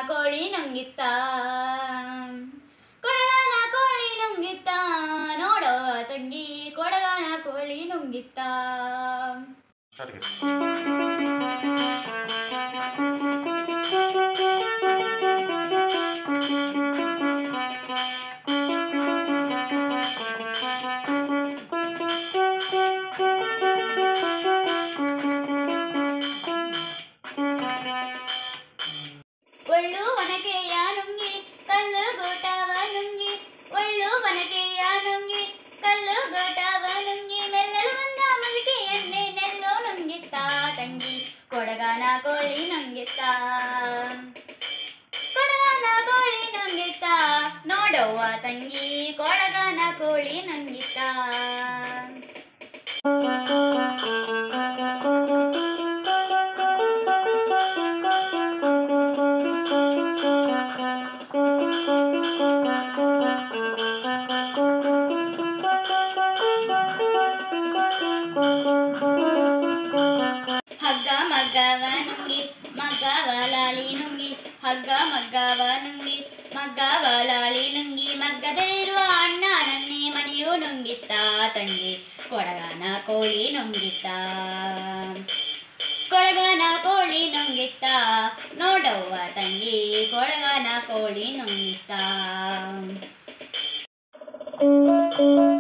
ಕೋಳಿ ನುಂಗಿತ್ತ ಕೊಡಗನ ಕೋಳಿ ನುಂಗಿತ್ತ ನೋಡೋ ತಂಗಿ ಕೊಡಗನ ಕೋಳಿ ನುಂಗಿತ್ತ. ಒಳ್ಳು ಒನಕೆಯ ನುಂಗಿ ಕಲ್ಲು ಗೋಟವ ನುಂಗಿ ಒಳ್ಳು ಒನಕೆಯ ನುಂಗಿ ಕಲ್ಲು ಗೋಟವ ನುಂಗಿ ಮೆಲ್ಲಲು ಬಂದ ಮದಿಕೆ ಎಣ್ಣೆ ನೆಲ್ಲು ನುಂಗಿತ್ತ ತಂಗಿ ಕೊಡಗನ ಕೋಳಿ ನುಂಗಿತ್ತ ಕೊಡಗನ ಕೋಳಿ ನುಂಗಿತ್ತ ನೋಡವ್ವ ತಂಗಿ ಕೊಡಗನ ಕೋಳಿ ನುಂಗಿತ್ತ. ಹಗ್ಗ ಮಗ್ಗವ ನುಂಗಿ ಮಗ್ಗವ ಲಾಳಿ ನುಂಗಿ ಹಗ್ಗ ಮಗ್ಗವ ನುಂಗಿ ಮಗ್ಗವ ಲಾಳಿ ನುಂಗಿ ಮಗ್ಗದಲ್ಲಿರುವ ಅಣ್ಣ ನನ್ನಿ ಮನೆಯು ನುಂಗಿತ್ತ ತಂಗಿ ಕೊಡಗನ ಕೋಳಿ ನುಂಗಿತ್ತ ಕೊಡಗನ ಕೋಳಿ ನುಂಗಿತ್ತ ನೋಡವ್ವ ತಂಗಿ ಕೊಡಗನ ಕೋಳಿ ನುಂಗಿತ್ತ.